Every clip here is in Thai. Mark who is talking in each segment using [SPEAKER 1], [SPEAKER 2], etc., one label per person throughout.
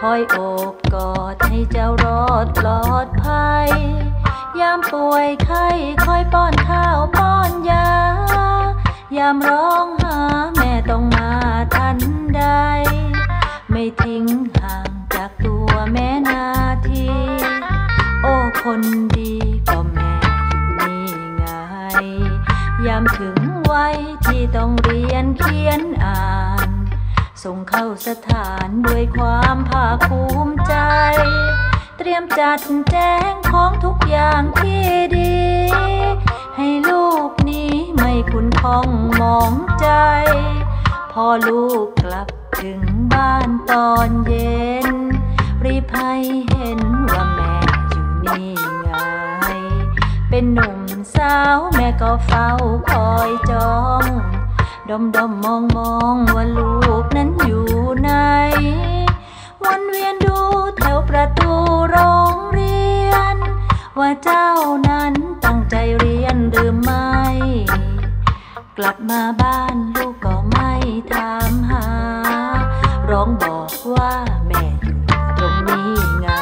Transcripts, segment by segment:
[SPEAKER 1] อยโอบกอดให้เจ้ารอดปลอดภัยยามป่วยไข้คอยป้อนข้าวป้อนยายามร้องหาแม่ต้องมาทันใดไม่ทิ้งห่างจากตัวแม่นาทีโอ้คนดีก็แม่อยู่นี่ไงยามถึงวัยที่ต้องเรียนเขียนอ่านส่งเข้าสถานด้วยความภาคภูมิใจเตรียมจัดแจงของทุกอย่างที่ดีให้ลูกนี้ไม่ขุ่นข้องหมองใจพอลูกกลับถึงบ้านตอนเย็นรีบให้เห็นว่าแม่อยู่นี่ไงเป็นหนุ่มสาวแม่ก็เฝ้าคอยจ้องดมมองว่าลูกนั้นอยู่ไหนวนเวียนดูแถวประตูโรงเรียนว่าเจ้านั้นตั้งใจเรียนหรือไม่กลับมาบ้านลูกก็ไม่ถามหาร้องบอกว่าแม่อยู่ตรงนี้ไง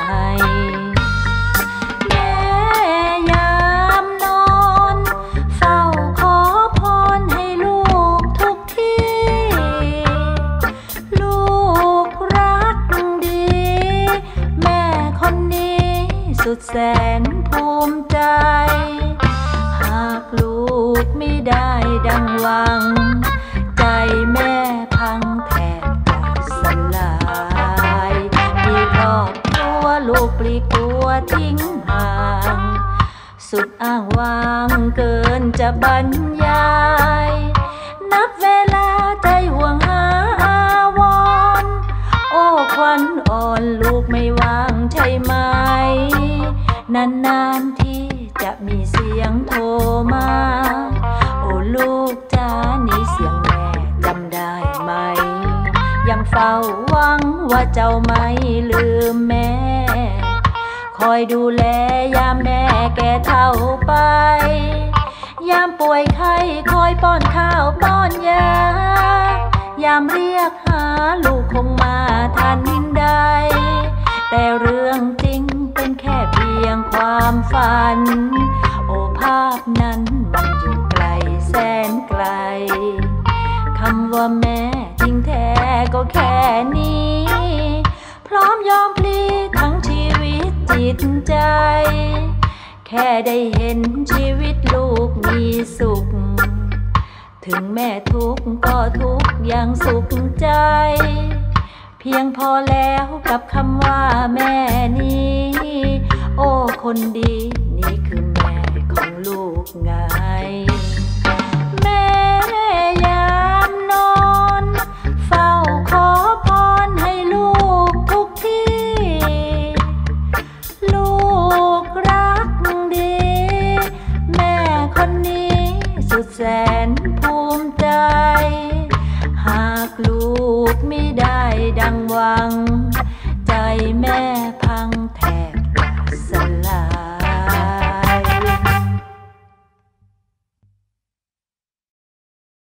[SPEAKER 1] แม่ยามนอนเฝ้าขอพรให้ลูกทุกที่ลูกรักดีแม่คนนี้สุดแสนภูมิใจหากลูกไม่ได้ดังหวังใจแม่พังแทบจะสลายมีครอบครัวลูกปลีกตัวทิ้งห่างสุดอ้างว้างเกินจะบรรยายนับเวลาใจห่วงหาอาวรณ์โอ้ควันอ่อนลูกไม่ว่างใช่ไหมนานๆที่จะมีเสียงโทรมาโอ้ลูกจ้านี่เสียงแม่จำได้ไหมยังเฝ้าหวังว่าเจ้าไม่ลืมแม่คอยดูแลยามแม่แก่เฒ่าไปยามป่วยไข้คอยป้อนข้าวป้อนยายามเรียกหาลูกคงมาทันใดแต่เรื่องจริงเป็นแค่เพียงความฝันโอ้ภาพนั้นมันอยู่ไกลแสนไกลคำว่าแม่จริงแท้ก็แค่นี้พร้อมยอมพลีทั้งชีวิตจิตใจแค่ได้เห็นชีวิตลูกมีสุขถึงแม่ทุกข์ก็ทุกข์อย่างสุขใจเพียงพอแล้วกับคำว่าแม่นี้โอ้คนดีนี่คือแม่ของลูกไง